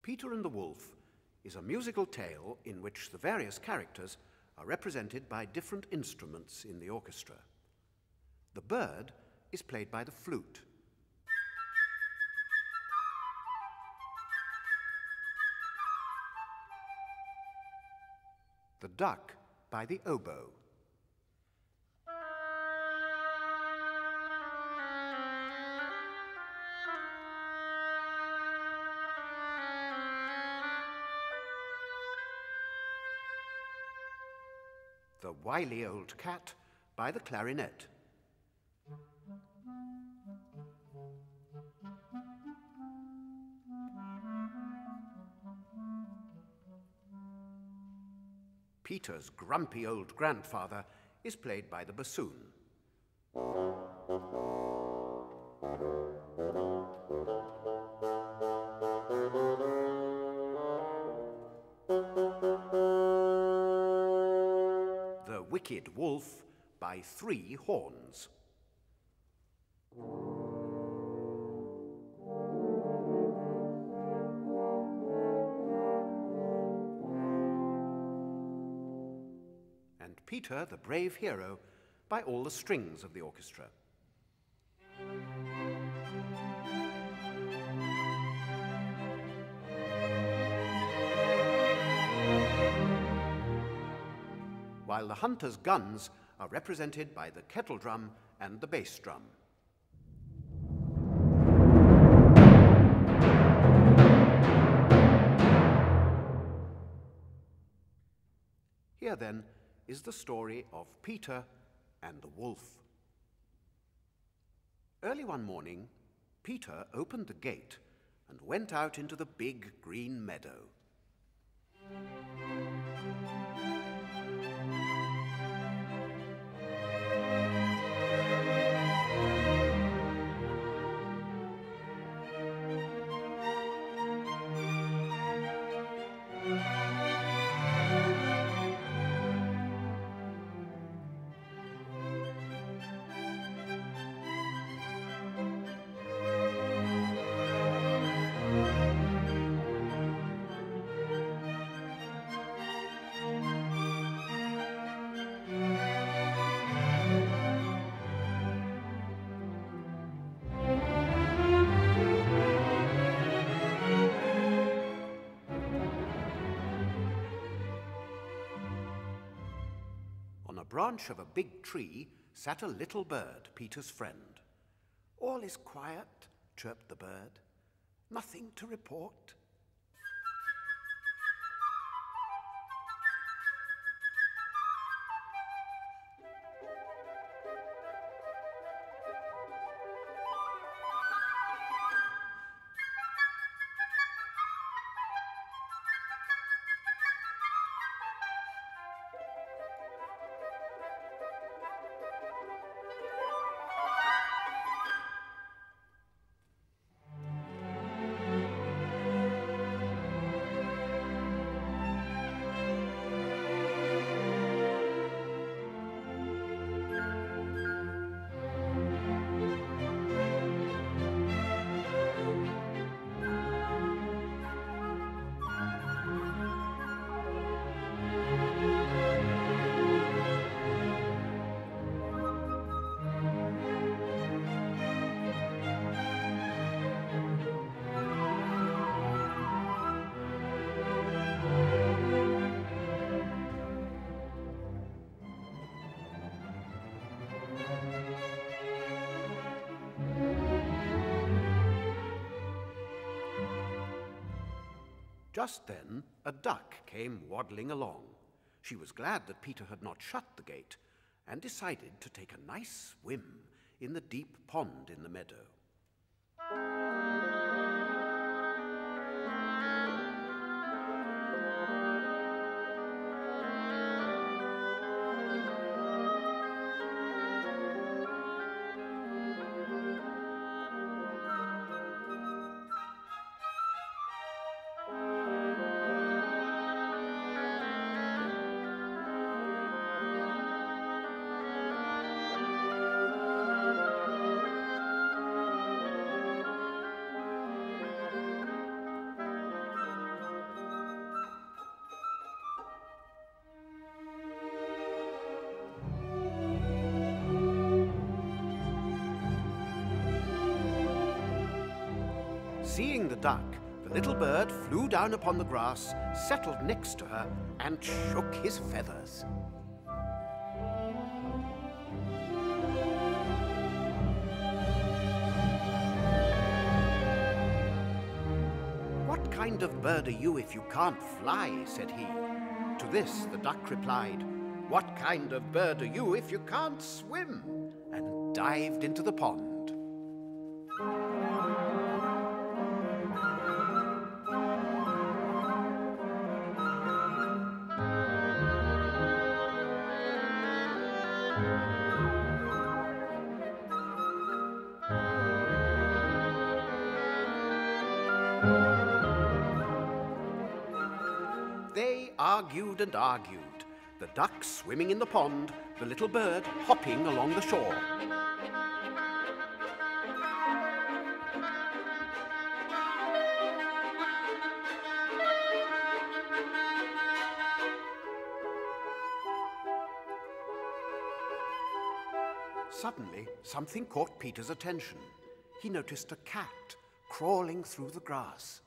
Peter and the Wolf is a musical tale in which the various characters are represented by different instruments in the orchestra. The bird is played by the flute. The duck by the oboe. The wily old cat by the clarinet. Peter's grumpy old grandfather is played by the bassoon. The wicked wolf by three horns. And Peter, the brave hero, by all the strings of the orchestra. While the hunter's guns are represented by the kettle drum and the bass drum. Here, then, is the story of Peter and the wolf. Early one morning, Peter opened the gate and went out into the big green meadow. On a branch of a big tree sat a little bird, Peter's friend. "All is quiet," chirped the bird. "Nothing to report." Just then, a duck came waddling along. She was glad that Peter had not shut the gate and decided to take a nice swim in the deep pond in the meadow. the duck, the little bird flew down upon the grass, settled next to her, and shook his feathers. "What kind of bird are you if you can't fly?" said he. To this the duck replied, "What kind of bird are you if you can't swim?" and dived into the pond. They argued and argued, the duck swimming in the pond, the little bird hopping along the shore. Suddenly, something caught Peter's attention. He noticed a cat crawling through the grass.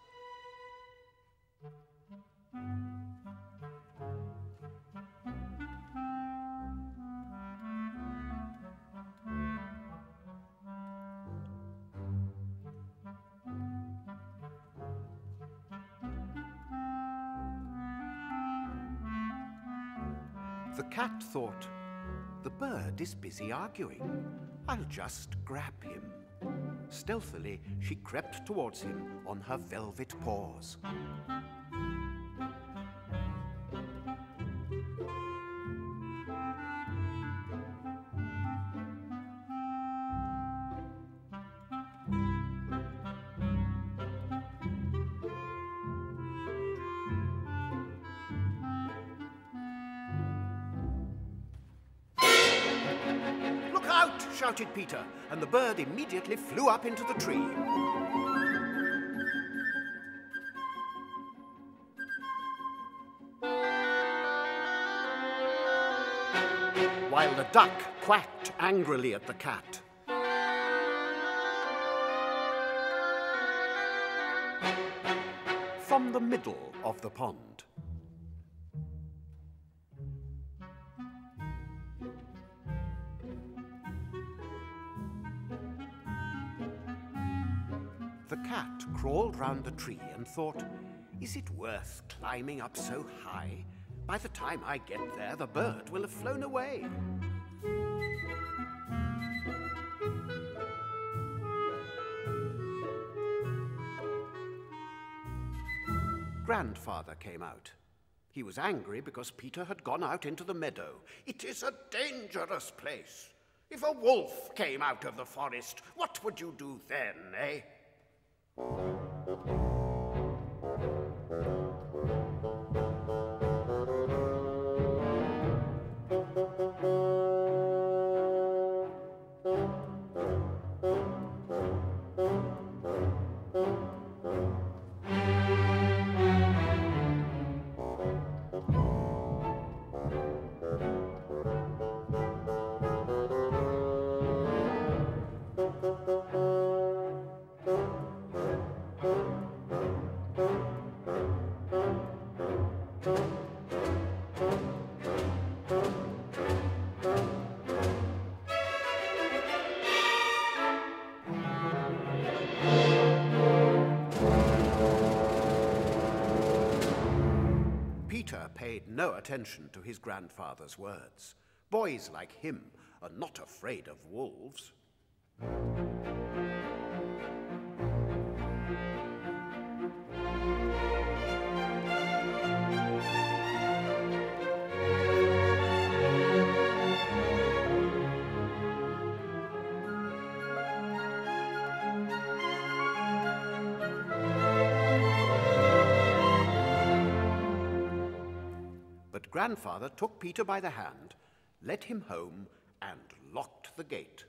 The cat thought, "The bird is busy arguing. I'll just grab him." Stealthily, she crept towards him on her velvet paws. "Look out!" shouted Peter, and the bird immediately flew up into the tree. While the duck quacked angrily at the cat. From the middle of the pond. The cat crawled round the tree and thought, "Is it worth climbing up so high? By the time I get there, the bird will have flown away." Grandfather came out. He was angry because Peter had gone out into the meadow. "It is a dangerous place. If a wolf came out of the forest, what would you do then, eh?" Peter paid no attention to his grandfather's words. Boys like him are not afraid of wolves. But Grandfather took Peter by the hand, led him home, and locked the gate.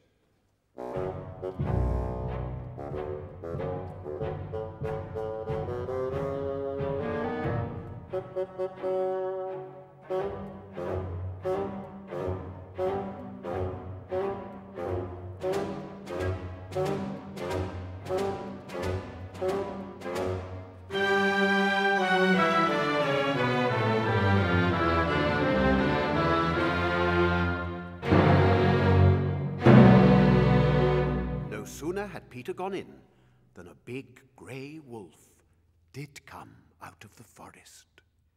No sooner had Peter gone in than a big grey wolf did come out of the forest.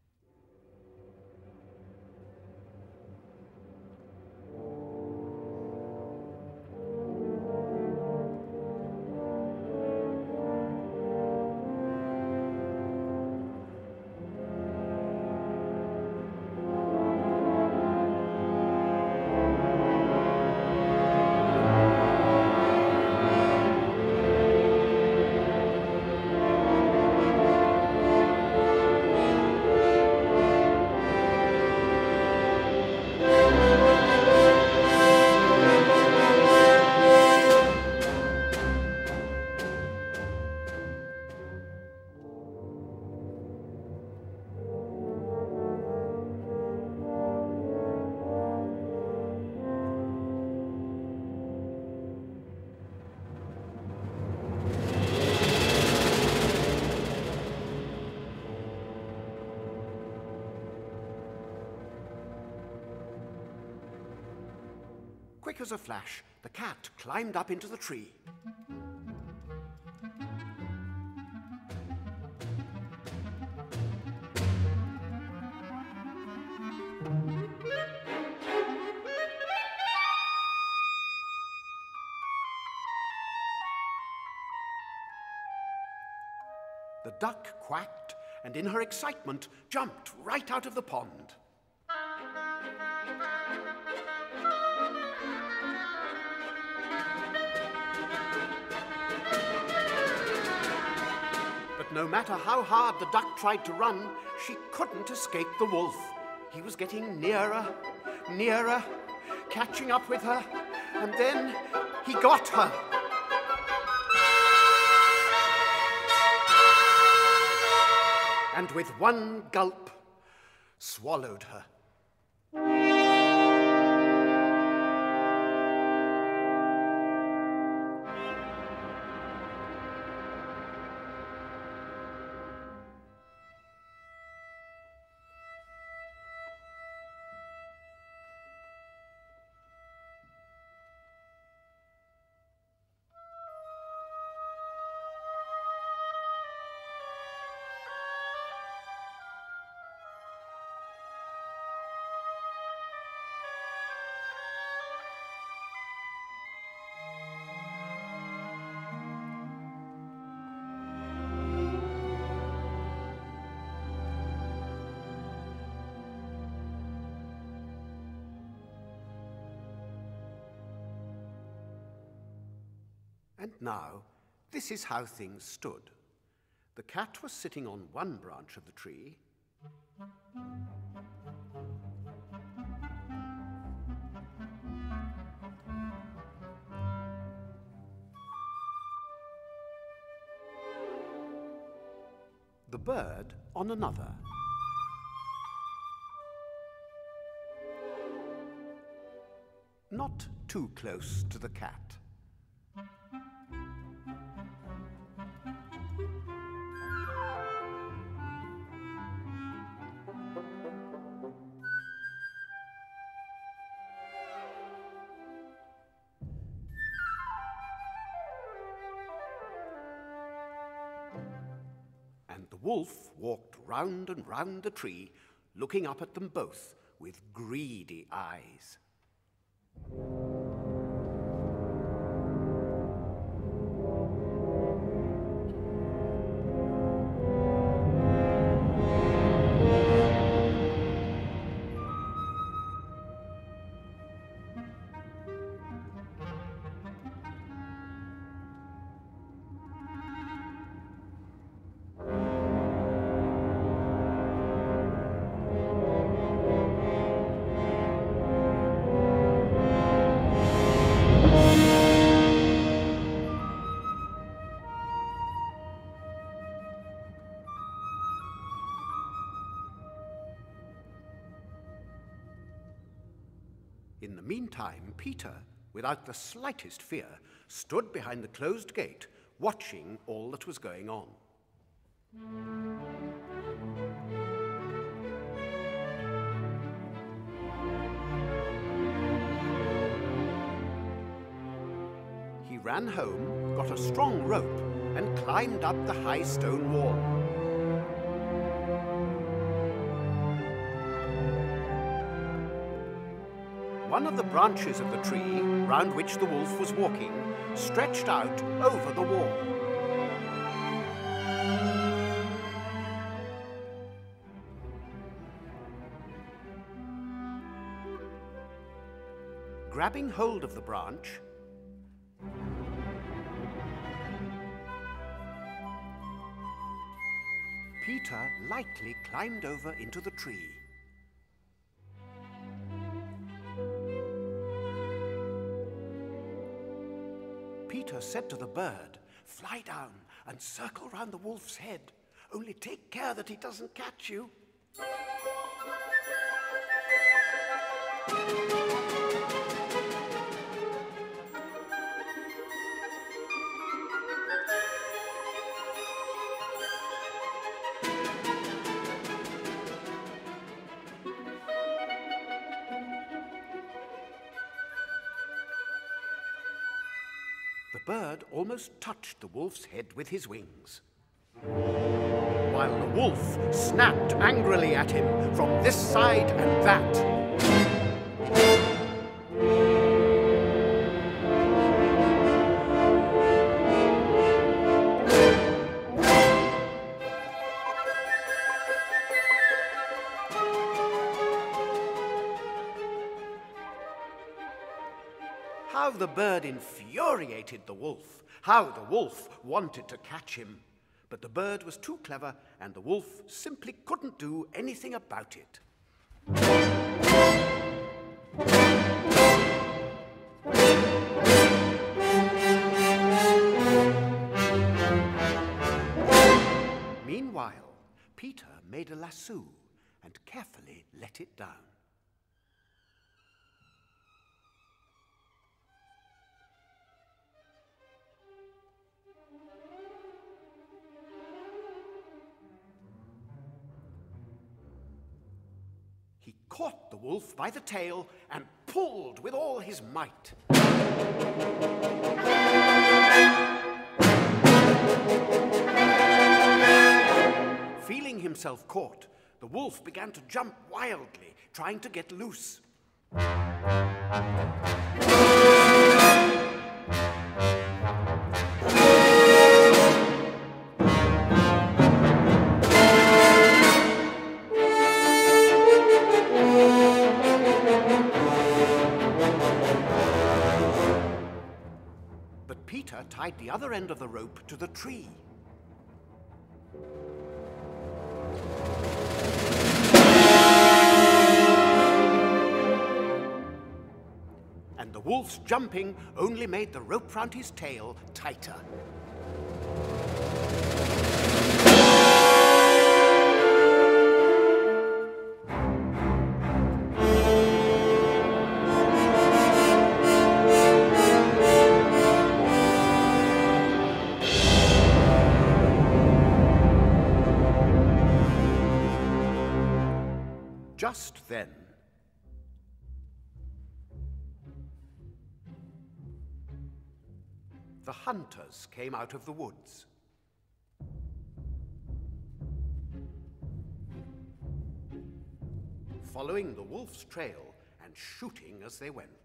Quick as a flash, the cat climbed up into the tree. The duck quacked and in her excitement jumped right out of the pond. But no matter how hard the duck tried to run, she couldn't escape the wolf. He was getting nearer, nearer, catching up with her, and then he got her. And with one gulp, swallowed her. And now, this is how things stood. The cat was sitting on one branch of the tree. The bird on another. Not too close to the cat. And the wolf walked round and round the tree, looking up at them both with greedy eyes. In the meantime, Peter, without the slightest fear, stood behind the closed gate, watching all that was going on. He ran home, got a strong rope, and climbed up the high stone wall. One of the branches of the tree, round which the wolf was walking, stretched out over the wall. Grabbing hold of the branch, Peter lightly climbed over into the tree. Peter said to the bird, "Fly down and circle round the wolf's head. Only take care that he doesn't catch you." The bird almost touched the wolf's head with his wings, while the wolf snapped angrily at him from this side and that. How the bird infuriated the wolf! How the wolf wanted to catch him! But the bird was too clever, and the wolf simply couldn't do anything about it. Meanwhile, Peter made a lasso and carefully let it down. He caught the wolf by the tail and pulled with all his might. Feeling himself caught, the wolf began to jump wildly, trying to get loose. Peter tied the other end of the rope to the tree. And the wolf's jumping only made the rope round his tail tighter. Just then, the hunters came out of the woods. Following the wolf's trail and shooting as they went.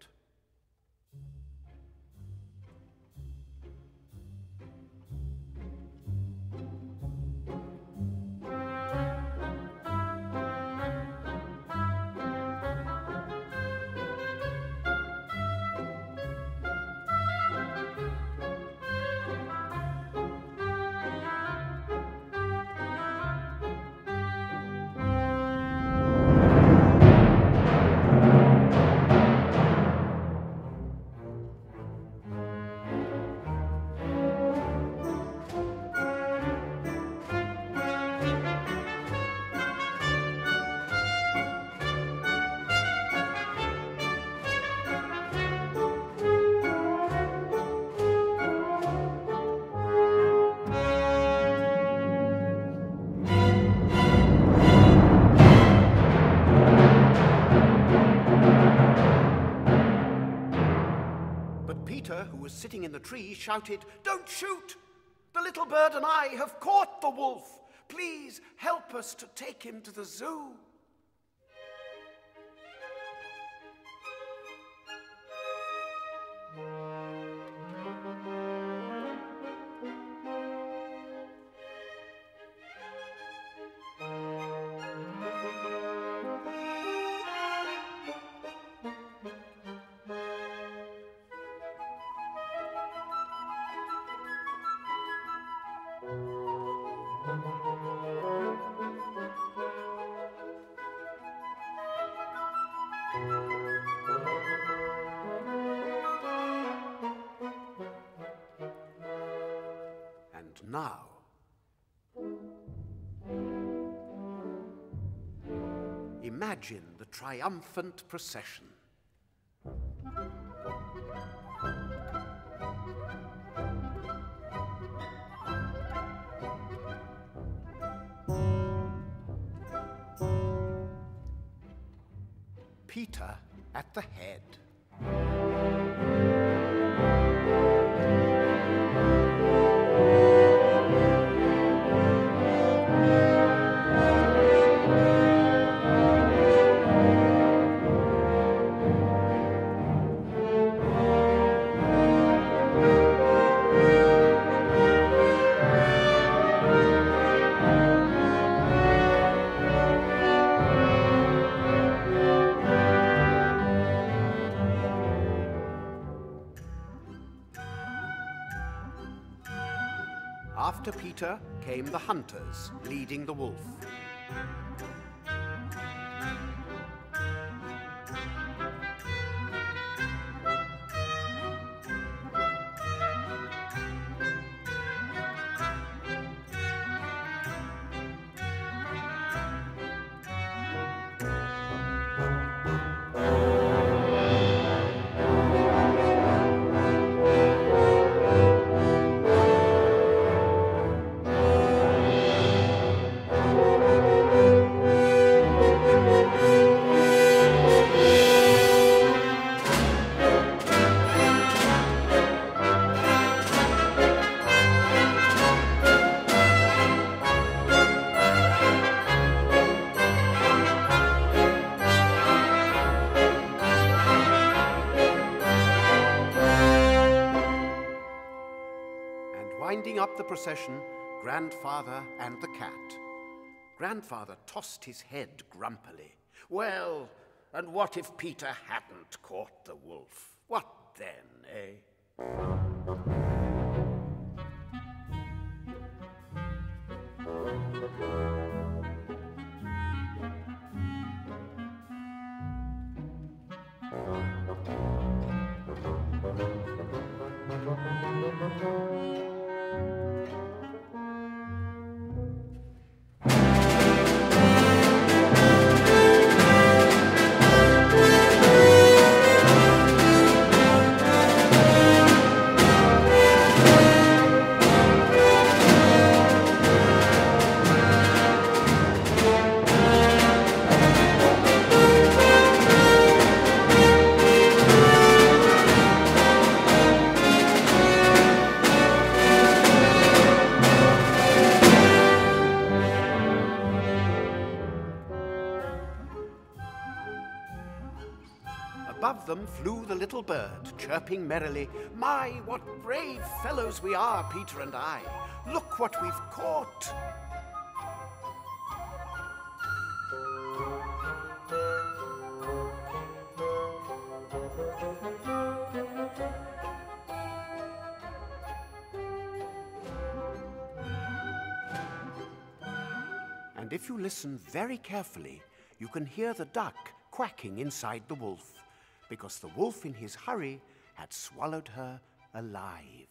sitting in the tree, shouted, "Don't shoot! The little bird and I have caught the wolf. Please help us to take him to the zoo." And now, imagine the triumphant procession. Peter at the head. After Peter came the hunters, leading the wolf. Winding up the procession, Grandfather and the cat. Grandfather tossed his head grumpily. Well, and what if Peter hadn't caught the wolf? What then, eh? Above them flew the little bird, chirping merrily. My, what brave fellows we are, Peter and I. Look what we've caught. And if you listen very carefully, you can hear the duck quacking inside the wolf, because the wolf in his hurry had swallowed her alive.